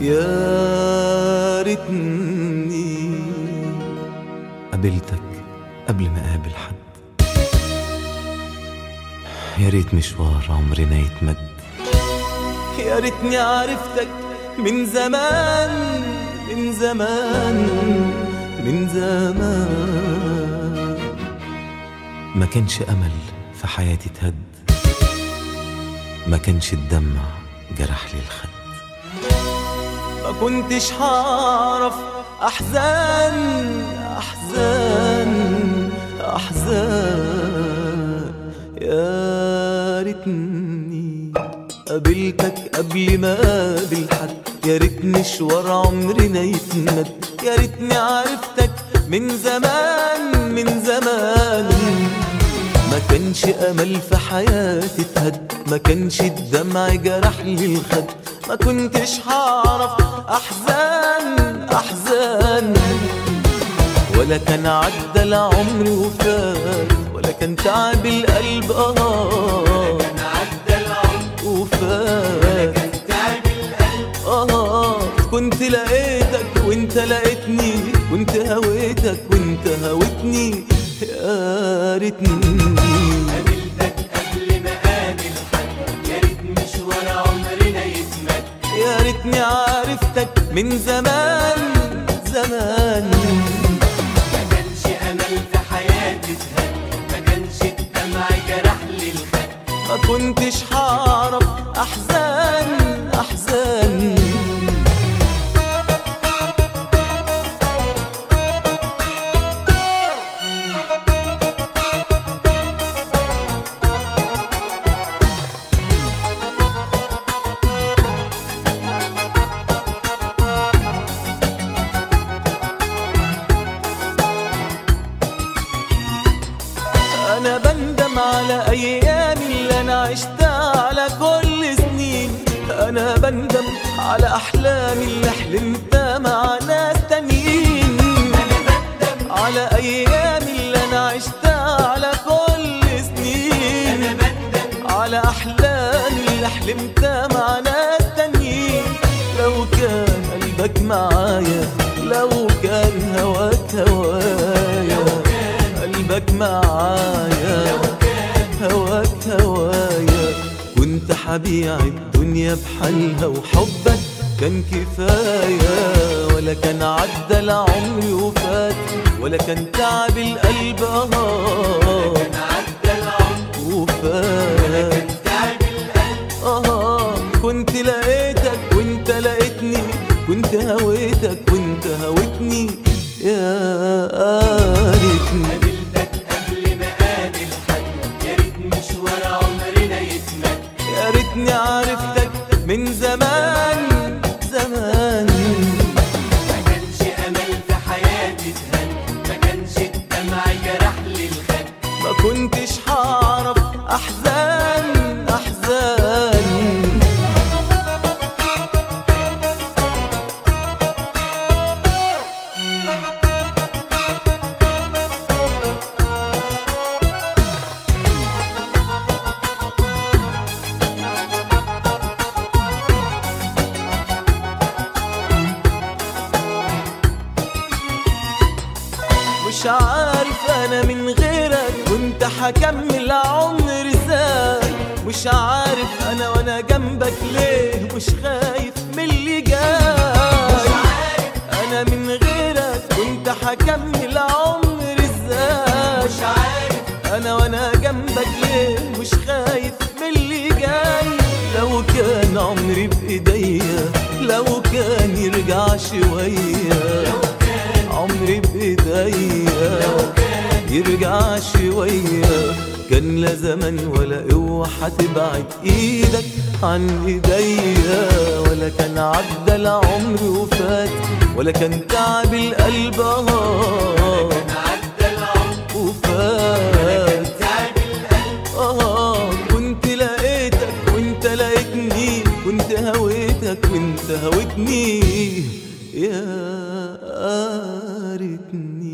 يا ريتني قابلتك قبل ما اقابل حد. يا ريت مشوار عمرنا يتمد. يا ريتني عرفتك من زمان من زمان من زمان. ما كانش امل في حياتي اتهد، ما كانش الدمع جرح لي الخد، ما كنتش هعرف احزان احزان احزان. يا ريتني قابلتك قبل ما اقابل حد. يا ريت مشوار عمرنا يتمد. يا ريتني عرفتك من زمان من زمان. ما كانش امل في حياتي اتهد، ما كانش الدمع جرح لي الخد، ما كنتش هعرف احزان احزان. ولا كان عدى العمر وفات، ولا كان تعب القلب ولا كان عدى العمر وفات، ولا كان تعب القلب كنت لقيتك وانت لقيتني، كنت هويتك وانت هويتني. يا ريتني قابلتك قبل ما اقابل حد. يا ريت مشوار عمرنا يتمد. يا ريتني عرفتك من زمان زمان. ما كانش امل في حياتي اتهد، ما كانش الدمع جرح لي الخد، ما كنتش هعرف احزان احزان. أنا بندم على أيام اللي أنا عشتها على كل سنين. أنا بندم على أحلامي اللي حلمتها مع ناس تانيين. انا بندم على أيام اللي أنا عشتها على كل سنين. انا بندم على أحلامي اللي حلمتها مع ناس تانيين. لو كان قلبك معايا، لو كان هواك هوايا، قلبك معايا هواك هوايا، كنت حبيع الدنيا بحالها وحبك كان كفاية. ولا كان عدى العمر وفات، ولا كان تعب القلب كان عدى العمر وفات، كان تعب القلب كنت لقيتك وانت لقيتني، كنت هويتك وانت هويتني. يا ريتني قابلتك قبل ما اقابل حد. يا ريت مشوار عمرنا يتمد. يا ريتني عرفتك من زمان زمان. ما كانش امل في حياتي اتهد، ما كانش الدمع جرح لي الخد، ما كنتش هعرف احزان احزان. مش عارف انا من غيرك كنت هكمل عمري ازاي. مش عارف انا وانا جنبك ليه مش خايف من اللي جاي. انا من غيرك كنت هكمل عمري ازاي. مش عارف انا وانا جنبك ليه مش خايف من اللي جاي. لو كان عمري بايديا، لو كان يرجع شويه، عمري بايديا يرجع شويه، كان لا زمن ولا قوه هتبعد ايدك عن ايديا. ولا كان عدى العمر وفات، ولا كان تعب القلب كان عدى العمر وفات، تعب القلب كنت لقيتك وانت لقيتني، كنت هويتك وانت هويتني. يا ريتني